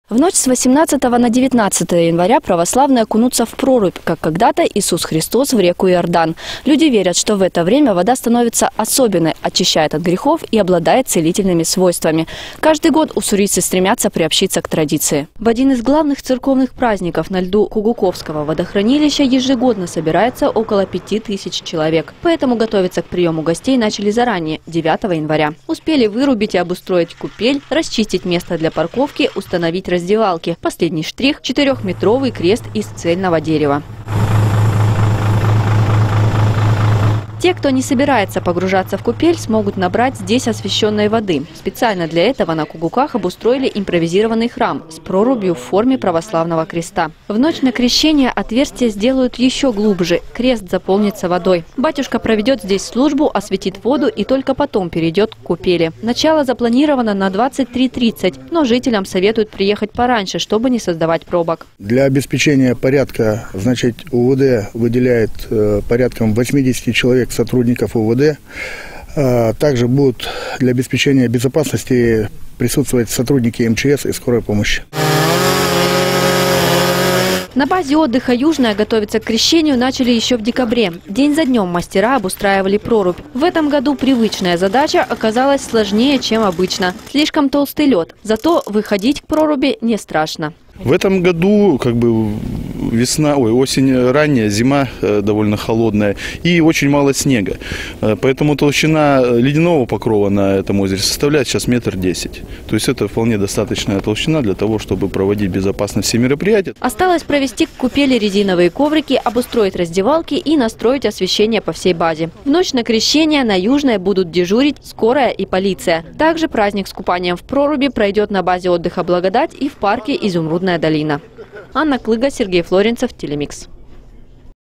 В ночь с 18 на 19 января православные окунутся в прорубь, как когда-то Иисус Христос в реку Иордан. Люди верят, что в это время вода становится особенной, очищает от грехов и обладает целительными свойствами. Каждый год уссурийцы стремятся приобщиться к традиции. В один из главных церковных праздников на льду Кугуковского водохранилища ежегодно собирается около 5000 человек. Поэтому готовиться к приему гостей начали заранее, 9 января. Успели вырубить и обустроить купель, расчистить место для парковки, установить раздевалки. Последний штрих – 4-метровый крест из цельного дерева. Те, кто не собирается погружаться в купель, смогут набрать здесь освященной воды. Специально для этого на Кугуках обустроили импровизированный храм с прорубью в форме православного креста. В ночь на крещение отверстие сделают еще глубже. Крест заполнится водой. Батюшка проведет здесь службу, осветит воду и только потом перейдет к купели. Начало запланировано на 23:30, но жителям советуют приехать пораньше, чтобы не создавать пробок. Для обеспечения порядка, значит, УВД выделяет порядком 80 человек сотрудников УВД. Также будут для обеспечения безопасности присутствовать сотрудники МЧС и скорой помощи. На базе отдыха «Южная» готовиться к крещению начали еще в декабре. День за днем мастера обустраивали прорубь. В этом году привычная задача оказалась сложнее, чем обычно. Слишком толстый лед. Зато выходить к проруби не страшно. В этом году осень ранняя, зима довольно холодная и очень мало снега. Поэтому толщина ледяного покрова на этом озере составляет сейчас 1,10 м. То есть это вполне достаточная толщина для того, чтобы проводить безопасно все мероприятия. Осталось провести к купели резиновые коврики, обустроить раздевалки и настроить освещение по всей базе. В ночь на крещение на Южной будут дежурить скорая и полиция. Также праздник с купанием в проруби пройдет на базе отдыха «Благодать» и в парке «Изумрудная долина». Анна Клыга, Сергей Флоренцев, Телемикс.